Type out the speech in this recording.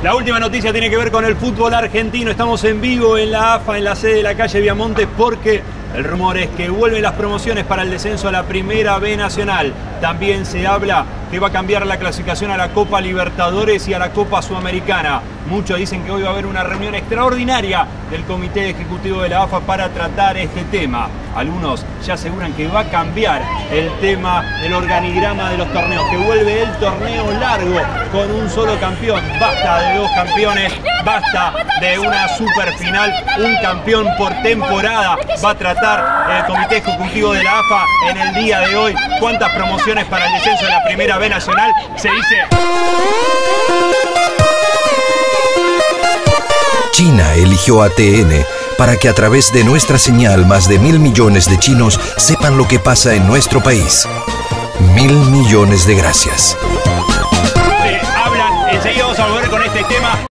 La última noticia tiene que ver con el fútbol argentino. Estamos en vivo en la AFA, en la sede de la calle Viamonte, porque el rumor es que vuelven las promociones para el descenso a la Primera B Nacional. También se habla que va a cambiar la clasificación a la Copa Libertadores y a la Copa Sudamericana. Muchos dicen que hoy va a haber una reunión extraordinaria del Comité Ejecutivo de la AFA para tratar este tema. Algunos ya aseguran que va a cambiar el tema del organigrama de los torneos, que vuelve el torneo largo con un solo campeón. Basta de dos campeones, basta de una super final, un campeón por temporada. Va a tratar el Comité Ejecutivo de la AFA en el día de hoy cuántas promociones para el descenso de la Primera B Nacional. Se dice... China eligió ATN para que a través de nuestra señal más de 1.000 millones de chinos sepan lo que pasa en nuestro país. 1.000 millones de gracias. Hablan, enseguida vamos a volver con este tema.